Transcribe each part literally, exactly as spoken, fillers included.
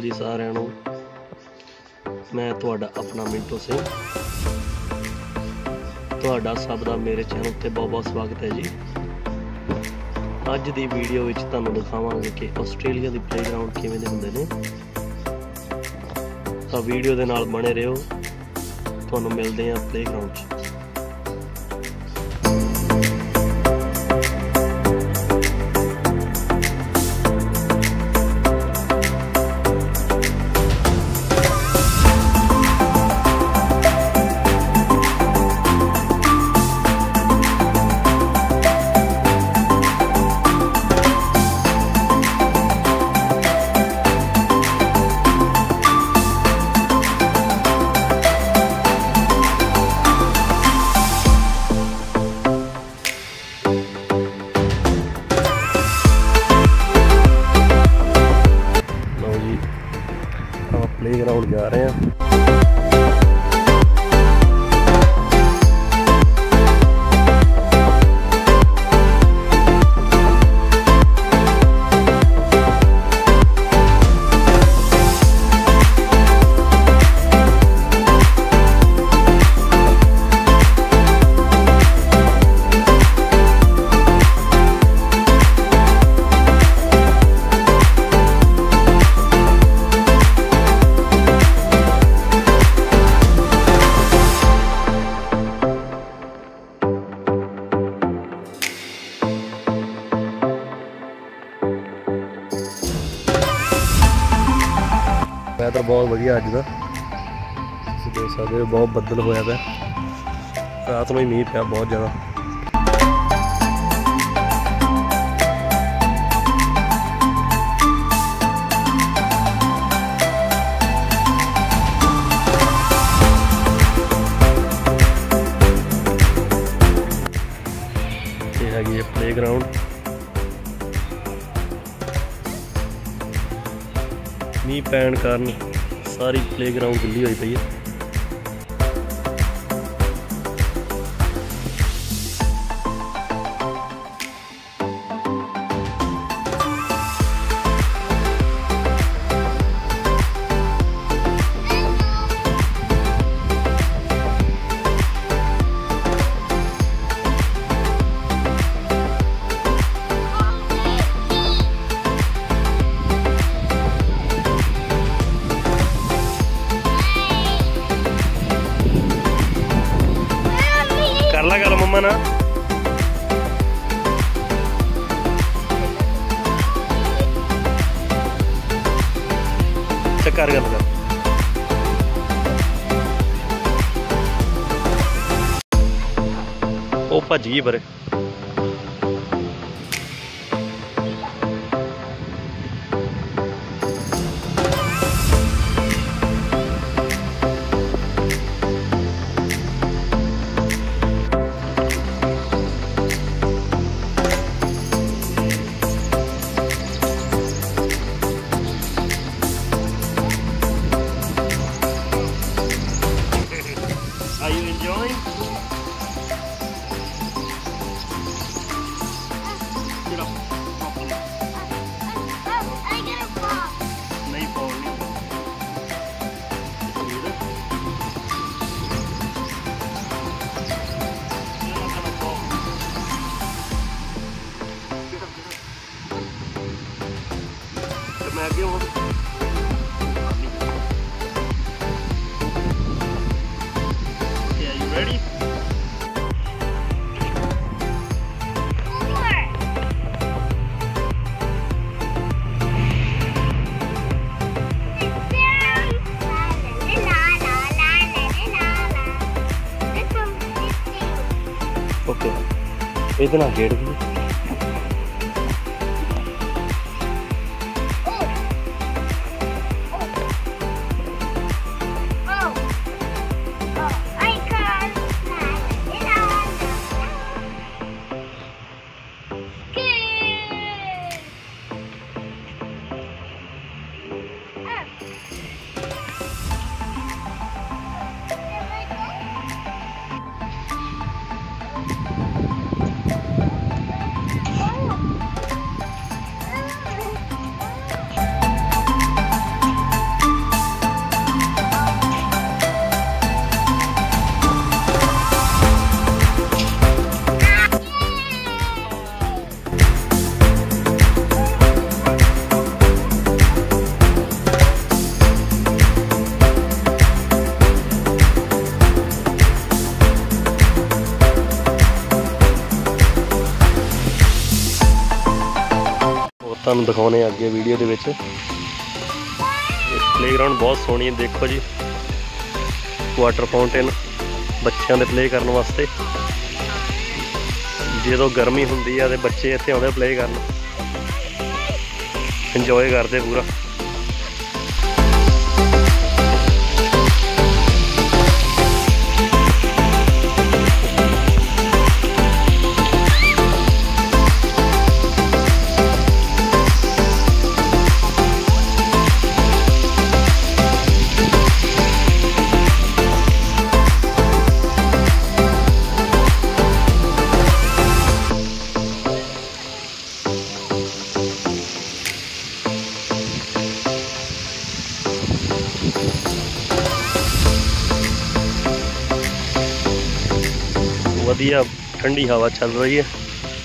जी सारिਆਂ ਨੂੰ। मैं ਤੁਹਾਡਾ अपना मिंटू सिंह, ਤੁਹਾਡਾ ਸਭ ਦਾ ਮੇਰੇ ਚੈਨਲ ਤੇ ਬਹੁਤ ਬਹੁਤ ਸਵਾਗਤ ਹੈ ਜੀ। ਅੱਜ ਦੀ ਵੀਡੀਓ ਵਿੱਚ ਤੁਹਾਨੂੰ ਦਿਖਾਵਾਂਗੇ ਕਿ ਆਸਟ੍ਰੇਲੀਆ ਦੀ ਪਲੇਗਰਾਉਂਡ ਕਿਵੇਂ ਦੇ ਹੁੰਦੇ ਨੇ। ਤਾਂ ਵੀਡੀਓ ਦੇ ਨਾਲ ਬਣੇ ਰਹੋ, ਤੁਹਾਨੂੰ ਮਿਲਦੇ ਹਾਂ ਪਲੇਗਰਾਉਂਡ 'ਚ। प्लेग्राउंड जा रहे हैं। वैदर बहुत वधिया अज का, देख सकते हो बहुत बदल होया पिया। रात में ही मीह पिया बहुत ज़्यादा। ये हैगी है प्लेग्राउंड। मीह पैण कारण सारी प्लेग्राउंड गिल्ली हुई पई है। करला गल मम्मा ना चक्कर गल कर। ओ भज गई परे। Are you enjoying? Get up. I get a ball. नहीं fall नहीं। You're not gonna fall. तो मैं आगे हूँ। Ready? ओके, इतना गेट भी तुहानूं दिखाउने अगे वीडियो दे विच। प्लेग्राउंड बहुत सोहनी है, देखो जी वाटर फाउंटेन बच्चों के प्ले करने वास्ते। जो गर्मी होंदी है तो बच्चे इत्थे आउंदे प्ले करन, इंजॉय करते पूरा। वधिया ठंडी हवा चल रही है,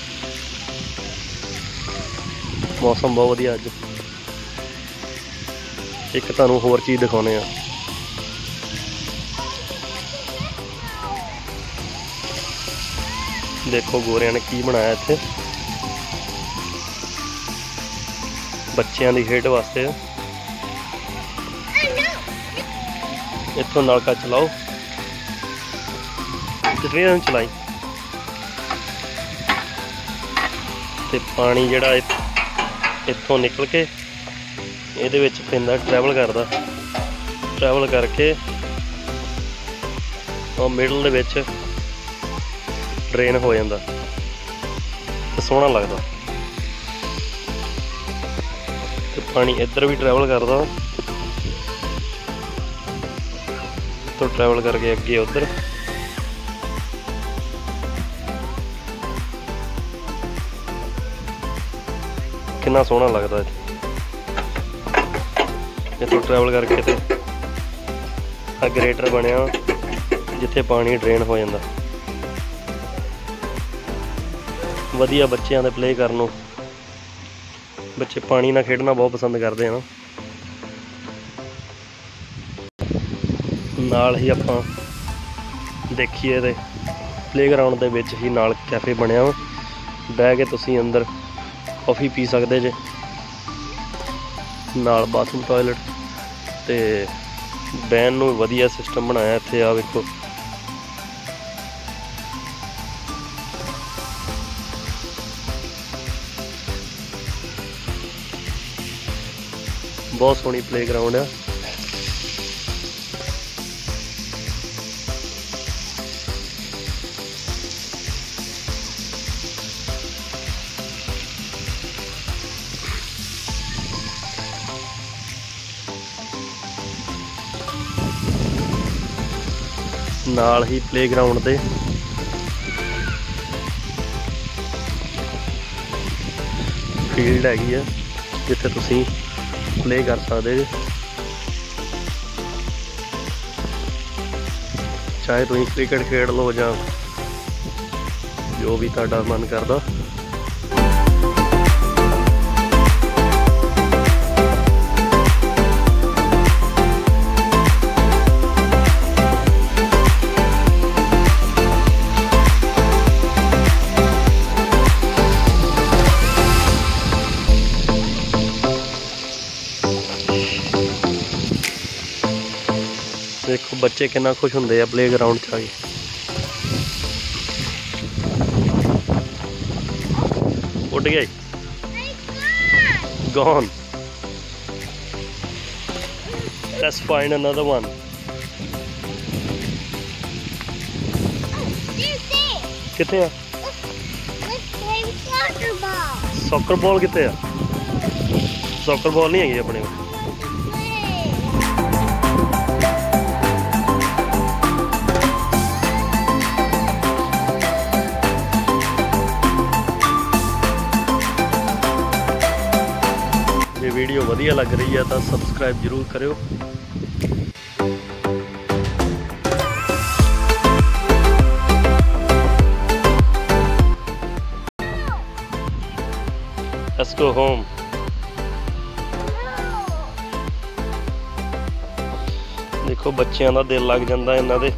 मौसम बहुत वधिया अज। एक तुहानूं होर चीज़ दिखाउने आ, देखो गोरियां ने की बनाया इत्थे बच्चों की खेड वास्ते। इत्थों नलका चलाओ, कितने चलाई ते पानी जिहड़ा इत्थों निकल के इहदे विच पैंदा, ट्रैवल करदा, ट्रैवल करके और मिडल दे विच ड्रेन हो जांदा ते सोहना लगदा। ते पानी इधर भी ट्रैवल करदा, तो ट्रैवल करके अगे उधर। कितना सोहना लगता है इतों ट्रैवल करके। तो ग्रेटर बनया जिथे पानी ड्रेन हो जाता, वधिया बच्चों के प्ले करनों। बच्चे पानी नाल खेडना बहुत पसंद करते हैं ना। नाल ही आपां देखिए ते प्लेग्राउंड दे विच ही नाल कैफे बनया, बह के तुसीं अंदर कॉफ़ी पी सकते जे, नाल बाथरूम टॉयलेट ते बैन नूं वधिया सिस्टम बनाया इत्थे। आ वेखो बहुत सोहनी प्लेग्राउंड है। नाल ही प्लेग्राउंड दे फील्ड हैगी है जिथे तुसीं प्ले कर सकते जे, चाहे तुसीं क्रिकेट खेड लो जां जो भी तुहाडा मन करदा। देखो बच्चे कितना खुश होंगे प्ले ग्राउंड च आके। उड़ गया, gone. Let's find another one. किथे है? सॉकर बॉल किथे है? सॉकर बॉल नहीं है अपने को। ये वीडियो वधिया लग रही है तो सबसक्राइब जरूर करो। Let's go home. देखो बच्चों का दिल लग जाता है इन्हां दे,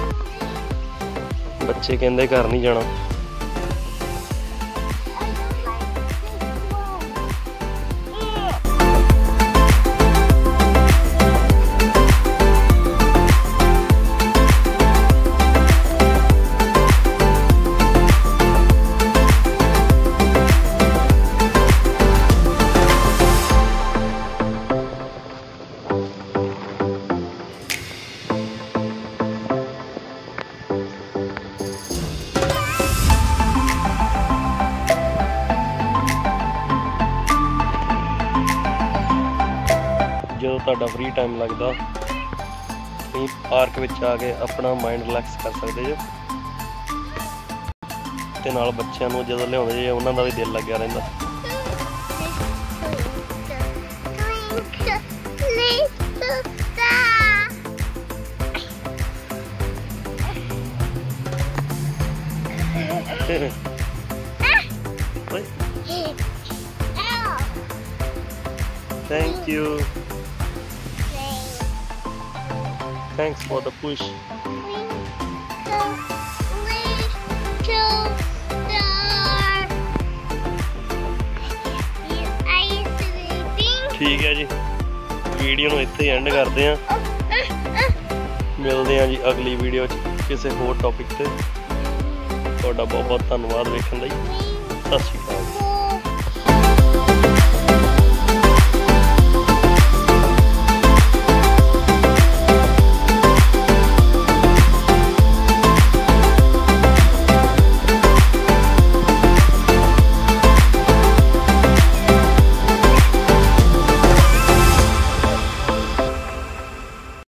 बच्चे कहते घर नहीं जाना। ਤੁਹਾਡਾ ਫ੍ਰੀ ਟਾਈਮ ਲੱਗਦਾ ਤੁਸੀਂ ਪਾਰਕ ਵਿੱਚ ਆ ਕੇ ਆਪਣਾ ਮਾਈਂਡ ਰਿਲੈਕਸ ਕਰ ਸਕਦੇ ਜੇ ਤੇ ਨਾਲ ਬੱਚਿਆਂ ਨੂੰ ਜਦੋਂ ਲਿਆਉਂਦੇ ਜੇ ਉਹਨਾਂ ਦਾ ਵੀ ਦਿਲ ਲੱਗਿਆ ਰਹਿੰਦਾ। Thank you. Thanks for the push. ठीक है जी, वीडियो ਨੂੰ ਇੱਥੇ ਐਂਡ ਕਰਦੇ ਆਂ। ਮਿਲਦੇ ਆਂ ਜੀ ਅਗਲੀ ਵੀਡੀਓ 'ਚ ਕਿਸੇ ਹੋਰ ਟੌਪਿਕ ਤੇ। ਤੁਹਾਡਾ ਬਹੁਤ ਬਹੁਤ ਧੰਨਵਾਦ ਵੇਖਣ ਲਈ। ਸਤਿ ਸ਼੍ਰੀ ਅਕਾਲ।